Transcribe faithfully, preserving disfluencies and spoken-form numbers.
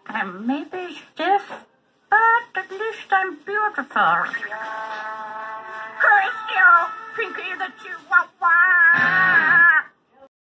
I may be stiff, but at least I'm beautiful. Curse you, Pinky the Chihuahua!